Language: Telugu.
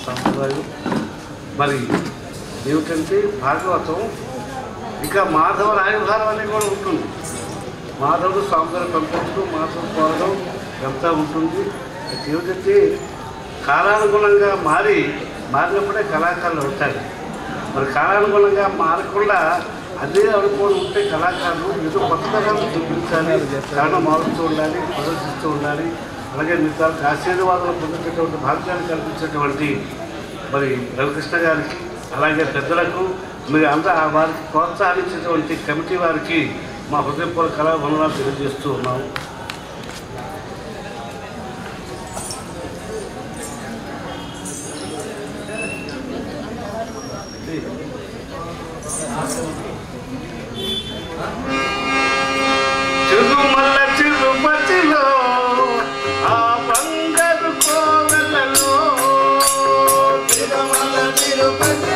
సాంప్రదాయం. మరి ఏమిటంటే భాగవతం ఇంకా మాధవ రాయభారం అనేది కూడా ఉంటుంది. మాధవుడు స్వామివారి పంపించడం, మాధవుడు కోరడం ఇదంతా ఉంటుంది. ఏమిటంటే కాలానుగుణంగా మారినప్పుడే కళాకారులు అవుతారు. మరి కాలానుగుణంగా మారకుండా అదే అనుకోని ఉంటే కళాకారులు ఏదో కొత్తదనాన్ని చూపించాలి, కారణం మారుతూ ఉండాలి, ప్రదర్శిస్తూ ఉండాలి. అలాగే మిగతాలకు ఆశీర్వాదాలు పొందేటటువంటి భాగ్యాన్ని కల్పించేటువంటి మరి రవికృష్ణ గారికి, అలాగే పెద్దలకు, మీరు అందరూ వారికి ప్రోత్సహించేటువంటి కమిటీ వారికి మా హృదయపూర్వక కళాభవనాలు తెలియజేస్తూ ఉన్నాము. తిరుమల తిరుపతిలో ఆ బంగారు కోవెలలో, తిరుమల తిరుపతి